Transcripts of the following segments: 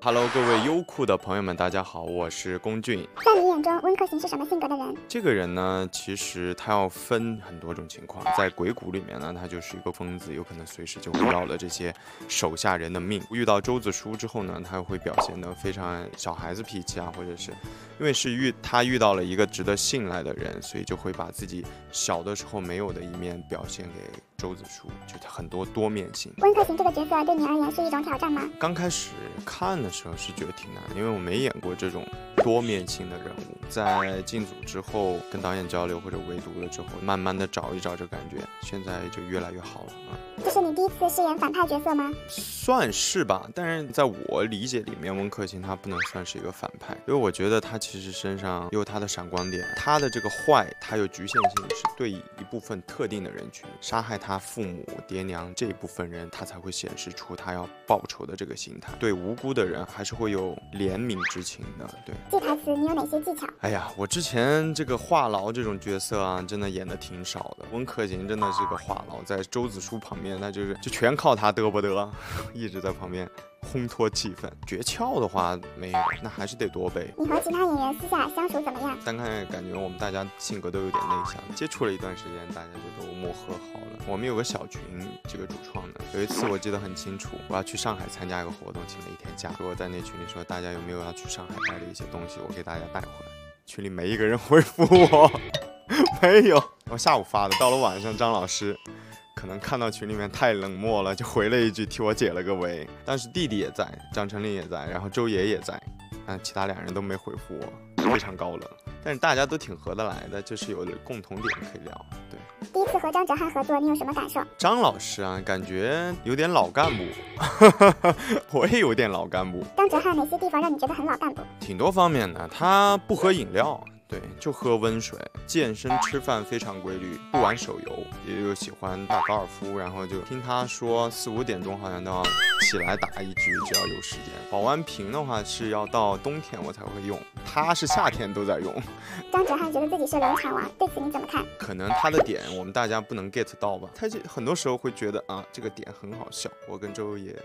Hello， 各位优酷的朋友们，大家好，我是龚俊。 在你眼中，温客行是什么性格的人？ 这个人呢，其实他要分很多种情况。在鬼谷里面呢，他就是一个疯子，有可能随时就会要了这些手下人的命。遇到周子舒之后呢，他会表现得非常小孩子脾气啊，或者是因为他遇到了一个值得信赖的人，所以就会把自己小的时候没有的一面表现给周子舒，就很多多面性。 温客行这个角色对你而言是一种挑战吗？ 刚开始看的时候是觉得挺难的，因为我没演过这种多面性的人物。在进组之后，跟导演交流或者围读了之后，慢慢的找一找这感觉，现在就越来越好了啊。 这是你第一次饰演反派角色吗？ 算是吧，但是在我理解里面，温客行他不能算是一个反派，因为我觉得他其实身上有他的闪光点，他的这个坏，他有局限性，是对一部分特定的人群，杀害他父母爹娘这一部分人，他才会显示出他要报仇的这个心态，对无辜的人还是会有怜悯之情的。对， 记台词你有哪些技巧？ 哎呀，我之前这个话痨这种角色啊，真的演的挺少的。温客行真的是个话痨，在周子舒旁边，那就全靠他嘚不嘚，一直在旁边烘托气氛。诀窍的话没有，那还是得多背。 你和其他演员私下相处怎么样？ 单看感觉我们大家性格都有点内向，接触了一段时间，大家就都磨合好了。我们有个小群，这个主创的，有一次我记得很清楚，我要去上海参加一个活动，请了一天假，我在那群里说大家有没有要去上海带的一些东西，我给大家带回来。群里没一个人回复我，没有。我下午发的，到了晚上张老师可能看到群里面太冷漠了，就回了一句替我解了个围。但是弟弟也在，张成林也在，然后周爷也在，但其他两人都没回复我，非常高冷。但是大家都挺合得来的，就是有共同点可以聊。对， 第一次和张哲瀚合作，你有什么感受？ 张老师啊，感觉有点老干部，我也有点老干部。 张哲瀚哪些地方让你觉得很老干部？ 挺多方面的，他不喝饮料。对，就喝温水，健身吃饭非常规律，不玩手游，也有喜欢打高尔夫，然后就听他说4、5点钟好像都要起来打一局，只要有时间。保温瓶的话是要到冬天我才会用，他是夏天都在用。 张哲瀚觉得自己是冷场王，对此你怎么看？ 可能他的点我们大家不能 get 到吧，他很多时候会觉得啊这个点很好笑，我跟周爷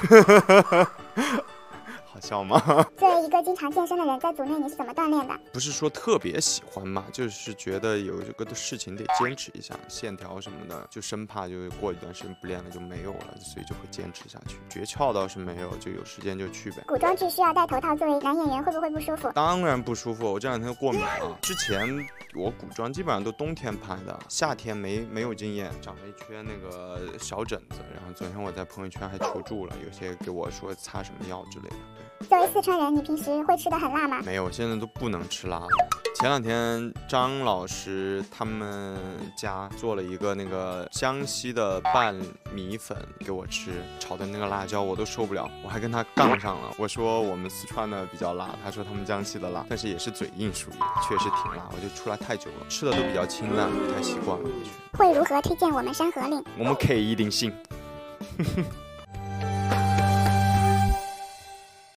好笑吗？ 作为一个经常健身的人，在组内你是怎么锻炼的？ 不是说特别喜欢嘛，就是觉得有这个事情得坚持一下，线条什么的，就生怕就过一段时间不练了就没有了，所以就会坚持下去。诀窍倒是没有，就有时间就去呗。 古装剧需要戴头套，作为男演员会不会不舒服？ 当然不舒服，我这2天过敏了。之前我古装基本上都冬天拍的，夏天没有经验，长了一圈那个小疹子，然后昨天我在朋友圈还求助了，有些给我说擦什么药之类的。对， 作为四川人，你平时会吃的很辣吗？ 没有，现在都不能吃辣了。前2天张老师他们家做了一个那个江西的拌米粉给我吃，炒的那个辣椒我都受不了，我还跟他杠上了。我说我们四川的比较辣，他说他们江西的辣，但是也是嘴硬，属于确实挺辣。我就出来太久了，吃的都比较清淡，不太习惯了。 会如何推荐我们《山河令》？ 我们 K 一定信。